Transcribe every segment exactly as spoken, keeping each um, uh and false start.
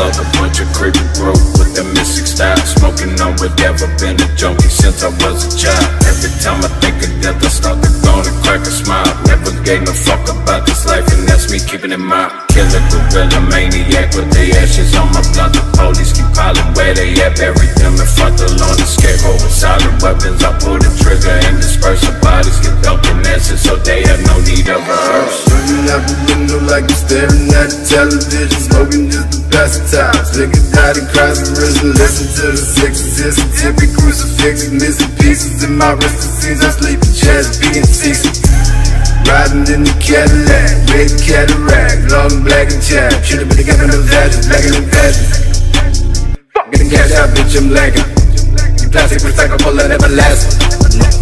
suck, a bunch of creepy broke with the mystic style. Smoking on whatever, been a junkie since I was a child. Every time I think of death, I start to go and crack a smile. Never gave no fuck about this life, and that's me keeping in mind. Killer, gorilla, maniac with the ashes on my blunt. The police keep piling where they at, bury them in front of the lawn. The scarecrow with silent weapons, I pull the trigger and disperse the bodies. Get dumped in acid so they have no need of a hearse. Looking out the window like you're staring at the television, smoking just to pass the time. Slicking out and cries and risen, listen to the sixes. It's a tippy crucifix, missing pieces in my wrist. It seems I'm sleeping, chest being sixty. Riding in the Cadillac, red cataract, long black and chapped. Should've been together in those ashes, blacker than patches. Getting cash out, bitch, I'm lagging. You plastic recyclable and everlasting.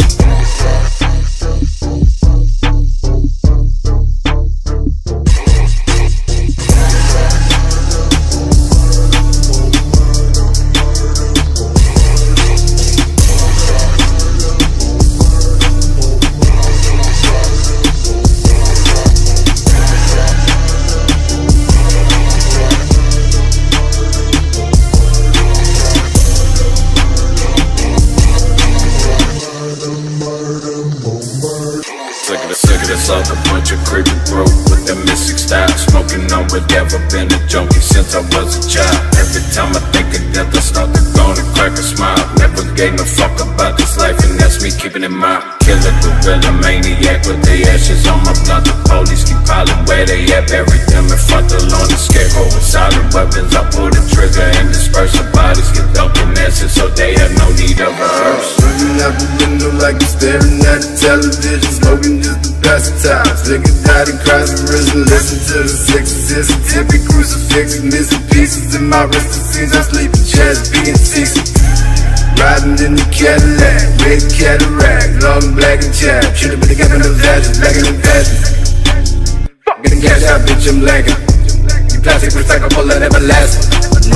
It's all a bunch of creepy broke with the mystic style. Smoking on whatever, been a junkie since I was a child. Every time I think of death, I start to go and crack a smile. Never gave no fuck about this life, and that's me keeping in mind. Killer, gorilla, maniac with the ashes on my blunt. The police keep piling where they at, bury them in front of the lawn. The scarecrow with silent weapons, I pull the trigger and disperse the bodies. Get dumped in acid so they have no need of a hearse. Looking out the window like you're staring at the television, smoking just to pass the time. Slicking out and cries and risen, listen to the sixes. It's a tippy crucifix, missing pieces in my wrist. It seems I'm sleeping, chest being sixty. Riding in the Cadillac, red cataract, long black and chapped. Should've been together in those ashes, blacker than patches. Getting cash out, bitch, I'm lagging. You plastic recyclable and everlasting.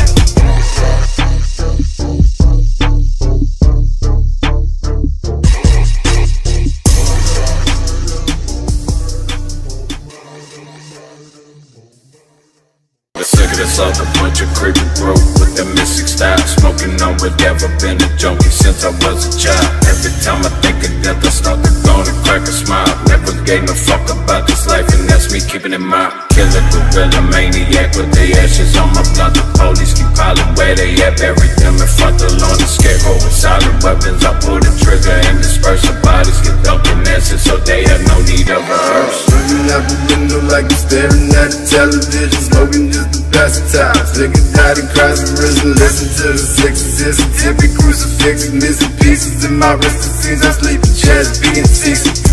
It's all a bunch of creepy broke with the mystic style. Smoking on whatever, been a junkie since I was a child. Every time I think of death, I start to go and crack a smile. Never gave no fuck about this life, and that's me keeping in mind. Killer, gorilla, maniac with the ashes on my blunt. The police keep piling where they at, bury them in front of the lawn. The scarecrow with silent weapons, I pull the trigger and disperse the bodies. Get dumped in acid so they have no need of a hearse. Looking out the window like you're staring at the television, smoking just to pass the time. Slicking out and cries and risen, listen to the sixes. It's a tippy crucifix, missing pieces in my wrist. It seems I'm sleeping, chest being sixty.